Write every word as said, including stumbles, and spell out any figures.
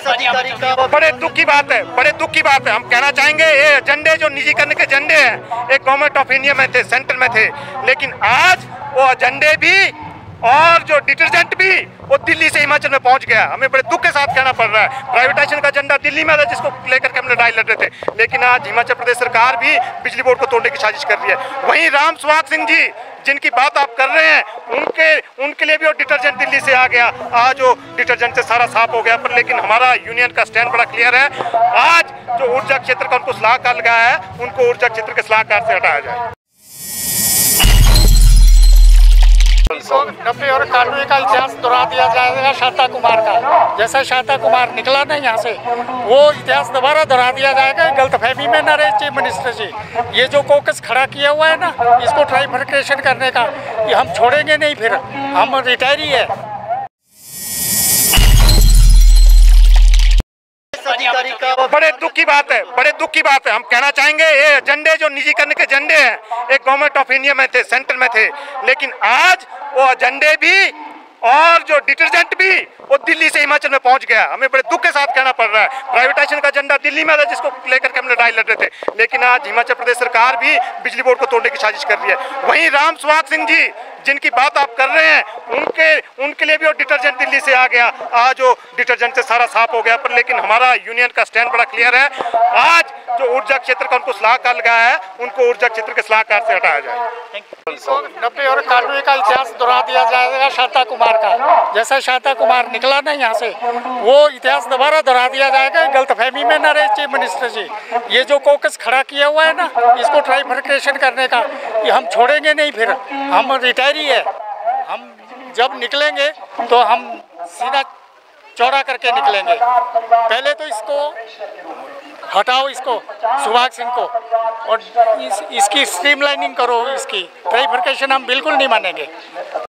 अधिकारी का बड़े दुख की बात है, बड़े दुख की बात है। हम कहना चाहेंगे ये एजेंडे जो निजीकरण के एजेंडे हैं, एक गवर्नमेंट ऑफ इंडिया में थे, सेंटर में थे, लेकिन आज वो एजेंडे भी और जो डिटर्जेंट भी वो दिल्ली से हिमाचल में पहुंच गया। हमें बड़े दुख के साथ कहना पड़ रहा है, प्राइवेटाइजेशन का एजेंडा दिल्ली में था जिसको लेकर के हम लड़ाई लड़ रहे थे, लेकिन आज हिमाचल प्रदेश सरकार भी बिजली बोर्ड को तोड़ने की साजिश कर रही है। वहीं राम सुहाग सिंह जी जिनकी बात आप कर रहे हैं, उनके उनके लिए भी वो डिटर्जेंट दिल्ली से आ गया। आज वो डिटर्जेंट से सारा साफ हो गया, पर लेकिन हमारा यूनियन का स्टैंड बड़ा क्लियर है। आज जो ऊर्जा क्षेत्र का उनको सलाहकार लगाया है, उनको ऊर्जा क्षेत्र के सलाहकार से हटाया जाए। नब्बे और इक्यानवे का इतिहास दोहरा दिया जाएगा शांता कुमार का। जैसा शांता कुमार निकला ना यहाँ से, वो इतिहास दोबारा दोहरा दिया जाएगा। गलतफहमी में न रहे चीफ मिनिस्टर जी, ये जो कोकस खड़ा किया हुआ है ना, इसको ट्राइफर्केशन करने का, ये हम छोड़ेंगे नहीं, फिर हम रिटायरी है। अधिकारी का बड़े दुख की बात है, बड़े दुख की बात है। हम कहना चाहेंगे ये एजेंडे जो निजीकरण के एजेंडे हैं, एक गवर्नमेंट ऑफ इंडिया में थे, सेंटर में थे, लेकिन आज वो एजेंडे भी और जो डिटर्जेंट भी वो दिल्ली से हिमाचल में पहुंच गया। हमें बड़े दुख के साथ कहना पड़ रहा है, प्राइवेटाइजेशन का एजेंडा दिल्ली में था जिसको लेकर के हम लड़ाई लड़ रहे थे, लेकिन आज हिमाचल प्रदेश सरकार भी बिजली बोर्ड को तोड़ने की साजिश कर रही है। वहीं राम सुहाग सिंह जी जिनकी बात आप कर रहे हैं, उनके उनके लिए भी वो डिटर्जेंट दिल्ली से आ गया। आज वो डिटर्जेंट से सारा साफ हो गया, पर लेकिन हमारा यूनियन का स्टैंड बड़ा क्लियर है। आज जो ऊर्जा क्षेत्र का उनको सलाहकार लगाया है, उनको ऊर्जा क्षेत्र के सलाहकार से हटाया जाए। नब्बे और इक्यानवे का इतिहास दोहरा दिया जाएगा शांता कुमार का। जैसा शांता कुमार निकला ना यहाँ से, वो इतिहास दोबारा दोहरा दिया जाएगा। गलतफहमी में न रहे चीफ मिनिस्टर जी, ये जो कोकस खड़ा किया हुआ है ना, इसको ट्राइफर्केशन करने का, ये हम छोड़ेंगे नहीं, फिर हम रिटायरी है। हम जब निकलेंगे तो हम सीधा चौड़ा करके निकलेंगे। पहले तो इसको हटाओ, इसको सुहाग सिंह को, और इस, इसकी स्ट्रीमलाइनिंग करो। इसकी ट्राइफर्केशन हम बिल्कुल नहीं मानेंगे।